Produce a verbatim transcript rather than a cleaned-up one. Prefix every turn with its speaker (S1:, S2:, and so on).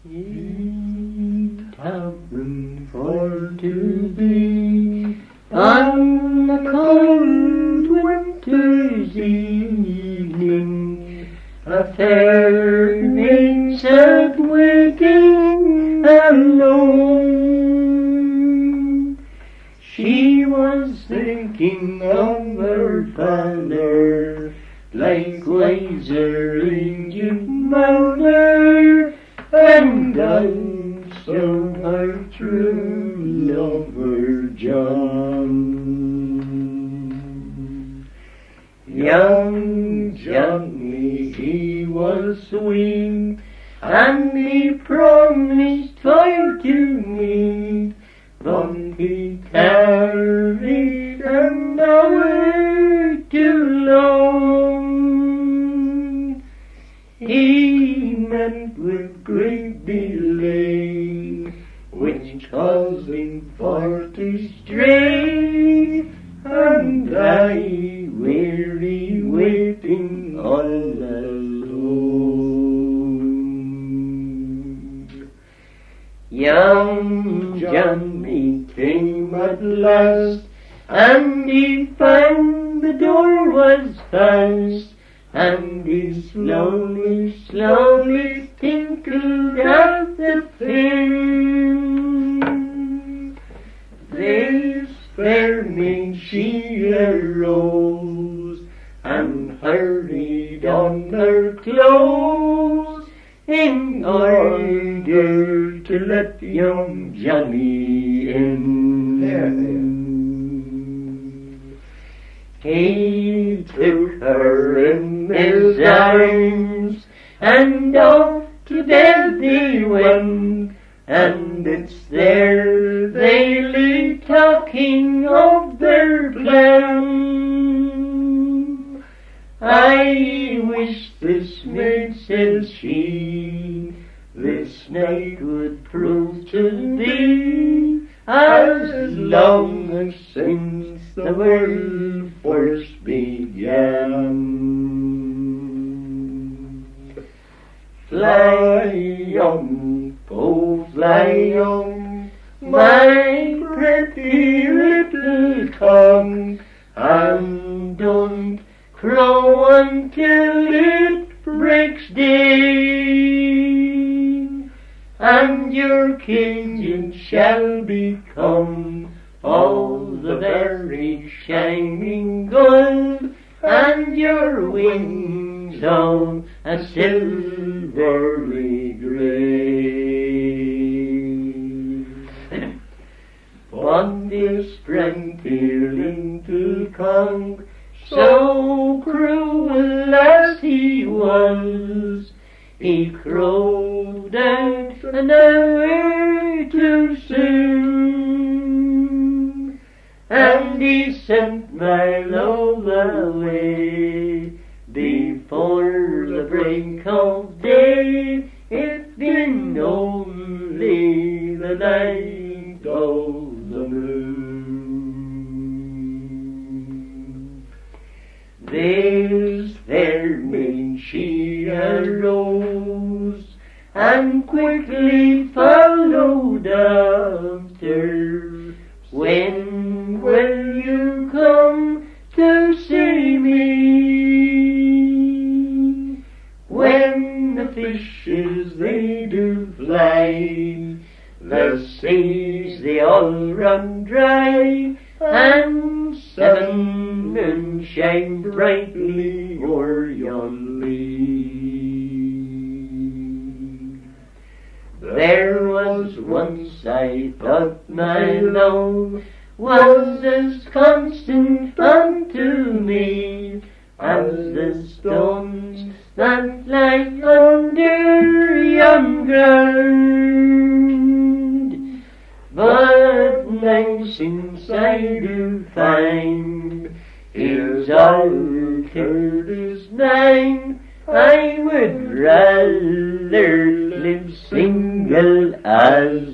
S1: It happened for to be on a cold winter's evening, a fair maid sat waiting alone. She was thinking of her father, likewise her aged mother, and also her true lover John. Young Johnny, he was sweet, and he promised for to me, but he tarried an hour too long. He met with great delay, which caused him for to stray, and I weary waiting all alone. Young Johnny came at last, and he found the door was fast, and he slowly, slowly tinkled at the pane. This fair maid she arose, and hurried on her clothes, in order to let young Johnny in. There, there. He took her in his arms, and off to bed they went, and it's there they lay talking of their plan. I wish this maid, says she, this night would prove to be as long as since the world first began. Fly on, oh fly on, my pretty little tongue, and don't crow until it breaks day, and your king shall become all the very shining gold, and your wings on a silvery grey. But this sprang into Kong, so cruel as he was, he crowed out an hour too soon, and he sent my love away before the break of day, it being only the night of the moon. This fair maid she arose, and quickly followed after. When will you come to see me? When the fishes they do fly, the seas they all run dry, and seven moons shine brightly o'er yon lea. There was once I thought my love was as constant unto me as the stones that lie under yon ground. But now since I do find his altered is mine, I would rather live single as